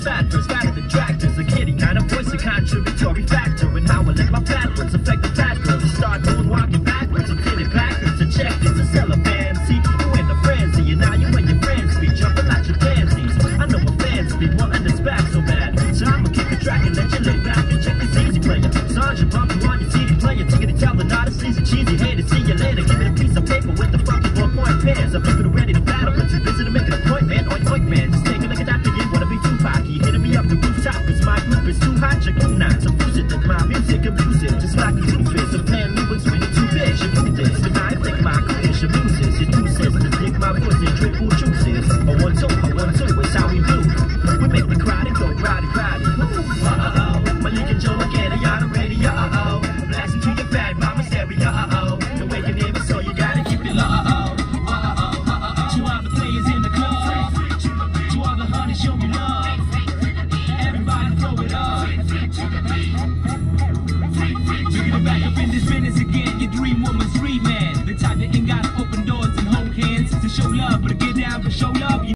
was fat first, fatter than tractors. A kitty kind of voice, a contributory factor in how I let my fat words affect the fat girls. Start doing walking backwards, I'm fitting backwards to check this to sell a fancy. You in the frenzy, and now you and your friends be jumping out your panties. I know my fans be wanting this back so bad, so I'ma kick the track and let you lay back and check this easy player. Sandra bump you on your CD player, tickety tell the not sleazy cheesy hater. See you later, give it a piece of paper with the funky ballpoint pens. I'm looking ready to battle, but too busy to make an appointment. Oink oink man, just take a look at that figure. Wanna be too cocky, hitting me up the rooftop, cause my group is too hot. You're cool not so fuse it, that my music abusive, just like a roof is. A pan lyrics when you're too big, you do this. But I think my career should lose this. It do sense to dig my voice and dribble juices. A 1-2, it's how we do. We make the crowd and go crowdy, crowdy. Malik and Joe again, are y'all ready? Blasting to your fat mama stereo. The way your neighbor, so you gotta keep it low. To all the players in the club, to all the honey, show me love. Everybody throw it up. Bringing it back up in this business again. Your dream woman's dream man, the type that ain't gotta open doors and hold hands to show love, but to get down for show love.